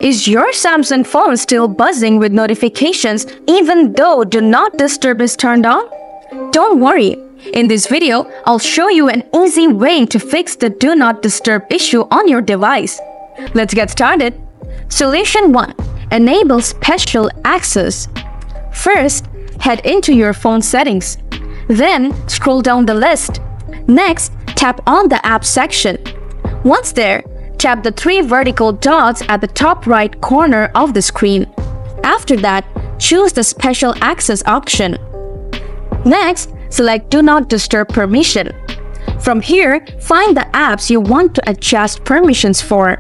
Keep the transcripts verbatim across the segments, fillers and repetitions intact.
Is your Samsung phone still buzzing with notifications even though Do Not Disturb is turned on? Don't worry. In this video, I'll show you an easy way to fix the Do Not Disturb issue on your device. Let's get started. Solution one. Enable Special Access. First, head into your phone settings. Then, scroll down the list. Next, tap on the App section. Once there, tap the three vertical dots at the top right corner of the screen. After that, choose the Special Access option. Next, select Do Not Disturb permission. From here, find the apps you want to adjust permissions for.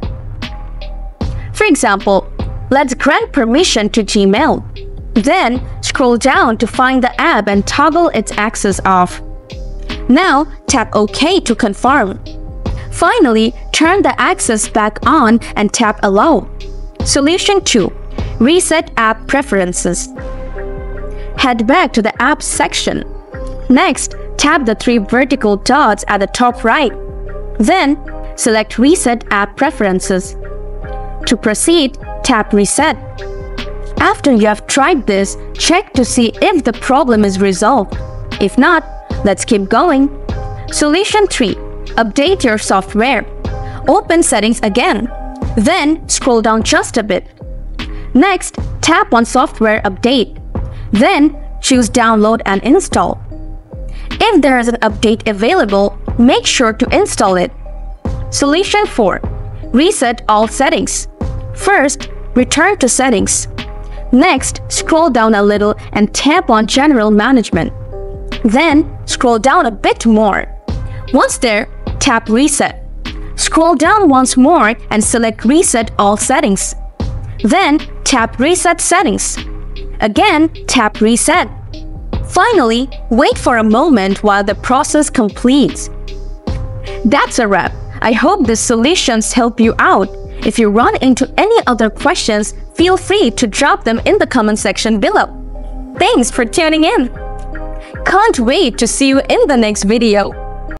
For example, let's grant permission to Gmail. Then, scroll down to find the app and toggle its access off. Now, tap OK to confirm. Finally, turn the access back on and tap Allow. Solution two. Reset App Preferences. Head back to the Apps section. Next, tap the three vertical dots at the top right. Then, select Reset App Preferences. To proceed, tap Reset. After you have tried this, check to see if the problem is resolved. If not, let's keep going. Solution three. Update your software. Open Settings again. Then, scroll down just a bit. Next, tap on Software Update. Then, choose Download and Install. If there is an update available, make sure to install it. Solution four. Reset all settings. First, return to Settings. Next, scroll down a little and tap on General Management. Then, scroll down a bit more. Once there, tap Reset. Scroll down once more and select Reset all settings. Then, tap Reset Settings. Again, tap Reset. Finally, wait for a moment while the process completes. That's a wrap. I hope these solutions help you out. If you run into any other questions, feel free to drop them in the comment section below. Thanks for tuning in. Can't wait to see you in the next video.